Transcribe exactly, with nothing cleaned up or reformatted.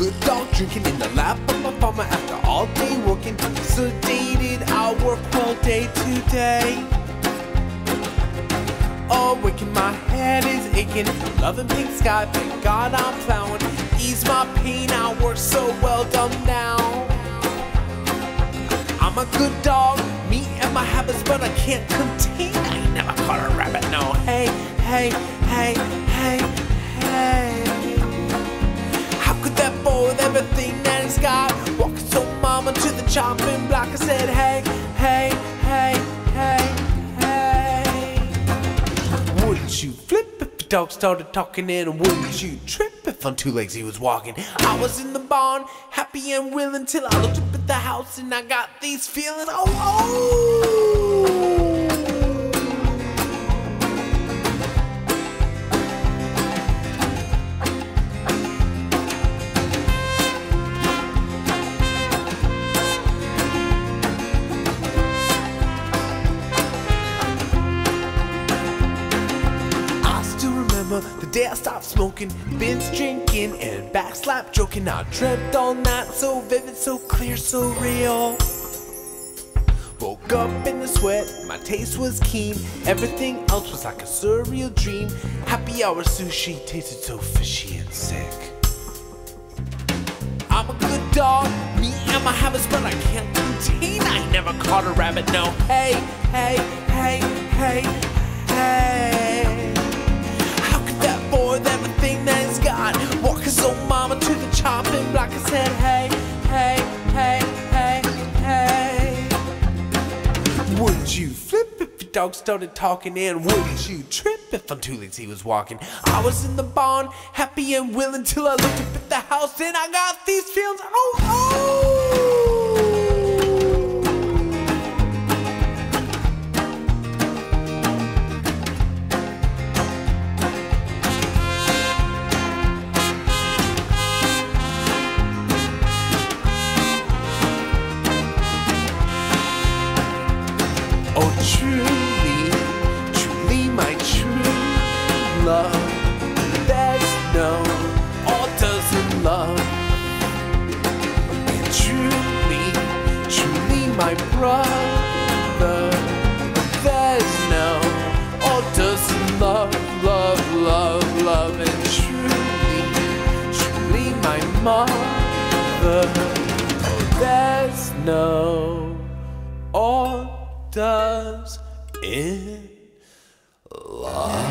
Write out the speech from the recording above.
good dog drinking in the lap of my farmer after all day working. Sedated, I work all day today. Oh, waking, my head is aching. Loving pink sky, thank God I'm plowing. Ease my pain, I work so well done now. I'm a good dog, me and my habits, but I can't contain. I ain't never caught a rabbit, no. Hey, hey, hey, hey, hey. How could that boy with everything that he's got walk so mama to the chopping block? I said, hey, hey, hey, hey, hey. Wouldn't you flip if the dog started talking, and wouldn't you trip if on two legs he was walking? I was in the barn, happy and willing, till I looked up at the house and I got these feelings. Oh, oh. The day I stopped smoking, binge drinking, and backslap joking. I dreamt all night, so vivid, so clear, so real. Woke up in the sweat, my taste was keen. Everything else was like a surreal dream. Happy hour sushi tasted so fishy and sick. I'm a good dog, me and my habits, but I can't contain. I ain't never caught a rabbit, no. Hey, hey, hey, hey, hey. Boy, with everything that he's got, walking so mama to the chopping block. I said, hey, hey, hey, hey, hey. Wouldn't you flip if your dog started talking, and wouldn't you trip if on two legs he was walking? I was in the barn, happy and willing, till I looked up at the house and I got these feelings. Oh, oh. Oh, truly, truly my true love, there's no altars in love. And truly, truly my brother, there's no altars in love, love, love, love. And truly, truly my mother, there's no altars does in love.